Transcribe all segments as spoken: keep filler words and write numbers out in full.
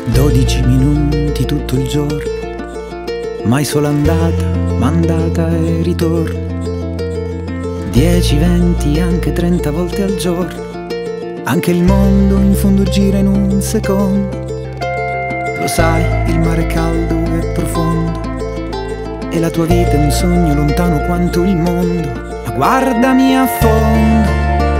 Dodici minuti tutto il giorno, mai solo andata, mandata e ritorno. Dieci, venti, anche trenta volte al giorno. Anche il mondo in fondo gira in un secondo. Lo sai, il mare è caldo e profondo, e la tua vita è un sogno lontano quanto il mondo. Ma guardami a fondo.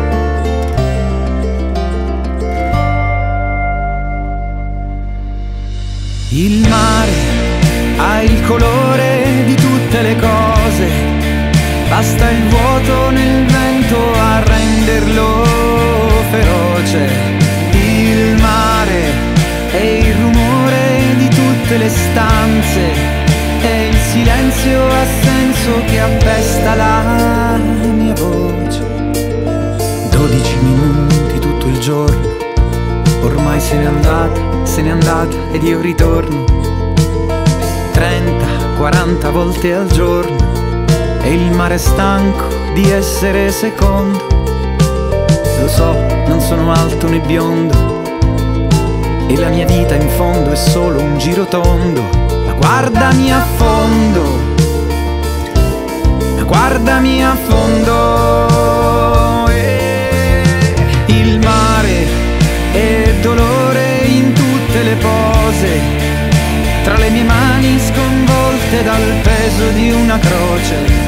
Il mare ha il colore di tutte le cose, basta il vuoto nel vento a renderlo feroce. Il mare è il rumore di tutte le stanze, è il silenzio a senso che appesta la mia voce. Dodici minuti tutto il giorno, ormai se n'è andata, se n'è andata ed io ritorno. Trenta, quaranta volte al giorno, e il mare è stanco di essere secondo. Lo so, non sono alto né biondo, e la mia vita in fondo è solo un giro tondo. Ma guardami a fondo, ma guardami a fondo. eh. Il mare è dolore in tutte le pose, tra le mie mani sconvolte dal peso di una croce.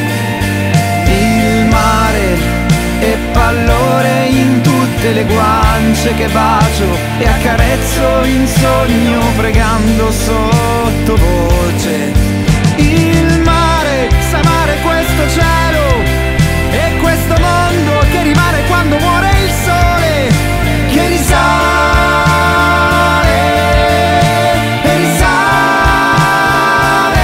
Il mare è pallore in tutte le guance che bacio e accarezzo in sogno pregando sottovoce. Il mare sa amare questo cielo e questo mondo che rimane quando muore il sole, che risale e risale.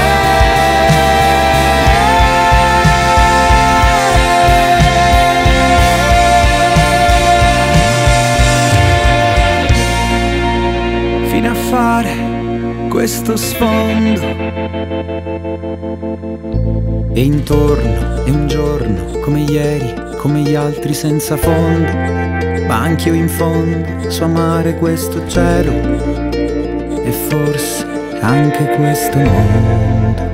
Fino a fare questo sfondo, e intorno è un giorno come ieri, come gli altri senza fondo. Ma anch'io in fondo so amare questo cielo, e forse anche questo mondo.